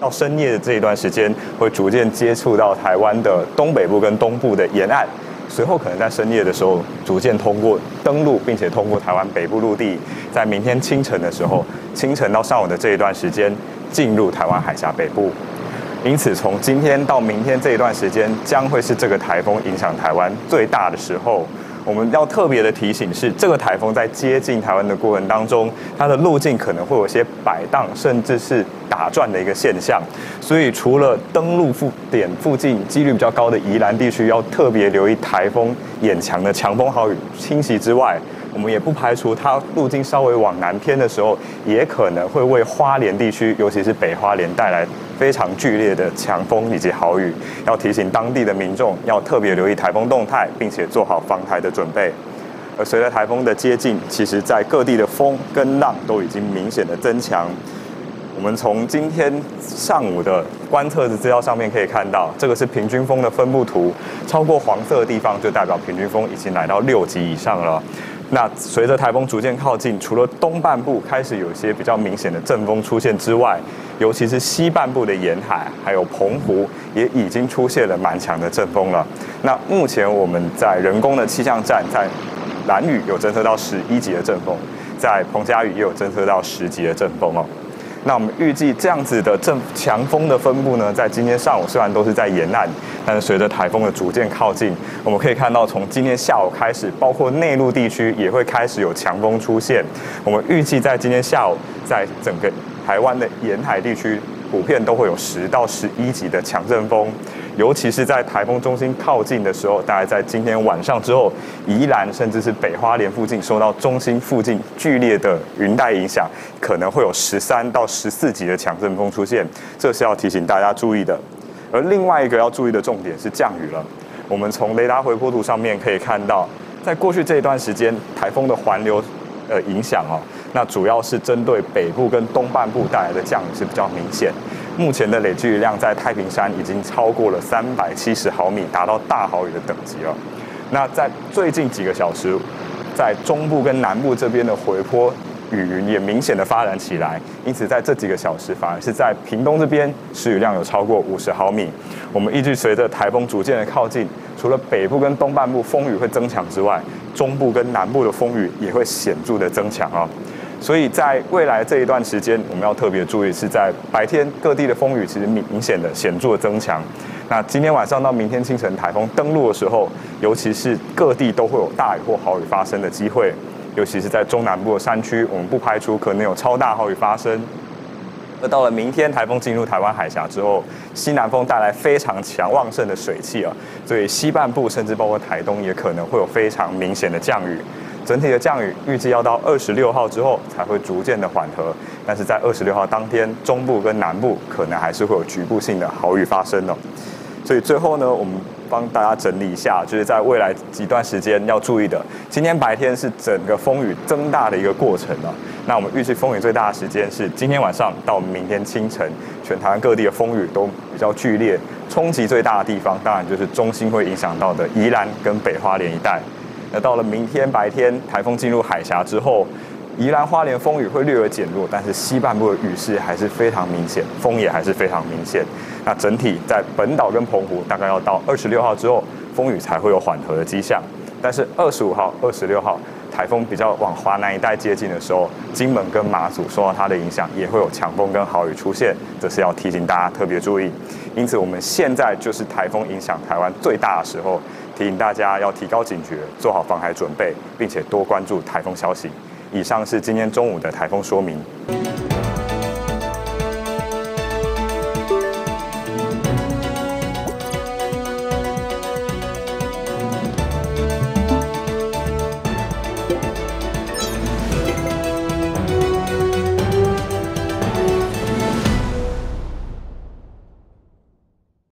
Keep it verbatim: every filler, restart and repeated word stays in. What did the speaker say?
到深夜的这一段时间，会逐渐接触到台湾的东北部跟东部的沿岸，随后可能在深夜的时候逐渐通过登陆，并且通过台湾北部陆地，在明天清晨的时候，清晨到上午的这一段时间进入台湾海峡北部。因此，从今天到明天这一段时间，将会是这个台风影响台湾最大的时候。我们要特别的提醒是，这个台风在接近台湾的过程当中，它的路径可能会有些摆荡，甚至是打转的一个现象。所以，除了登陆附点附近几率比较高的宜兰地区要特别留意台风眼强的强风豪雨侵袭之外，我们也不排除它路径稍微往南偏的时候，也可能会为花莲地区，尤其是北花莲带来非常剧烈的强风以及豪雨，要提醒当地的民众要特别留意台风动态，并且做好防台的准备。而随着台风的接近，其实在各地的风跟浪都已经明显的增强。我们从今天上午的观测的资料上面可以看到，这个是平均风的分布图，超过黄色的地方就代表平均风已经来到六级以上了。那随着台风逐渐靠近，除了东半部开始有一些比较明显的阵风出现之外，尤其是西半部的沿海还有澎湖也已经出现了蛮强的阵风了。那目前我们在人工的气象站，在兰屿有侦测到十一级的阵风，在澎嘉屿也有侦测到十级的阵风哦。那我们预计这样子的阵强风的分布呢，在今天上午虽然都是在沿岸，但是随着台风的逐渐靠近，我们可以看到从今天下午开始，包括内陆地区也会开始有强风出现。我们预计在今天下午，在整个台湾的沿海地区，普遍都会有十到十一级的强阵风。尤其是在台风中心靠近的时候，大概在今天晚上之后，宜兰甚至是北花莲附近受到中心附近剧烈的云带影响，可能会有十三到十四级的强阵风出现，这是要提醒大家注意的。而另外一个要注意的重点是降雨了。我们从雷达回波图上面可以看到，在过去这一段时间，台风的环流呃影响哦，那主要是针对北部跟东半部带来的降雨是比较明显。目前的累积雨量在太平山已经超过了三百七十毫米，达到大豪雨的等级了。那在最近几个小时，在中部跟南部这边的回波雨云也明显的发展起来，因此在这几个小时，反而是在屏东这边时雨量有超过五十毫米。我们预计随着台风逐渐的靠近，除了北部跟东半部风雨会增强之外，中部跟南部的风雨也会显著的增强哦。所以在未来这一段时间，我们要特别注意，是在白天各地的风雨其实明显的显著的增强。那今天晚上到明天清晨台风登陆的时候，尤其是各地都会有大雨或豪雨发生的机会，尤其是在中南部的山区，我们不排除可能有超大豪雨发生。而到了明天，台风进入台湾海峡之后，西南风带来非常强旺盛的水汽啊，所以西半部甚至包括台东也可能会有非常明显的降雨。整体的降雨预计要到二十六号之后才会逐渐的缓和，但是在二十六号当天，中部跟南部可能还是会有局部性的豪雨发生哦。所以最后呢，我们帮大家整理一下，就是在未来几段时间要注意的。今天白天是整个风雨增大的一个过程了。那我们预计风雨最大的时间是今天晚上到明天清晨，全台湾各地的风雨都比较剧烈，冲击最大的地方当然就是中心会影响到的宜兰跟北花莲一带。那到了明天白天，台风进入海峡之后，宜兰花莲风雨会略微减弱，但是西半部的雨势还是非常明显，风也还是非常明显。那整体在本岛跟澎湖，大概要到二十六号之后，风雨才会有缓和的迹象。但是二十五号、二十六号，台风比较往华南一带接近的时候，金门跟马祖受到它的影响，也会有强风跟豪雨出现，这是要提醒大家特别注意。因此，我们现在就是台风影响台湾最大的时候，提醒大家要提高警觉，做好防海准备，并且多关注台风消息。以上是今天中午的台风说明。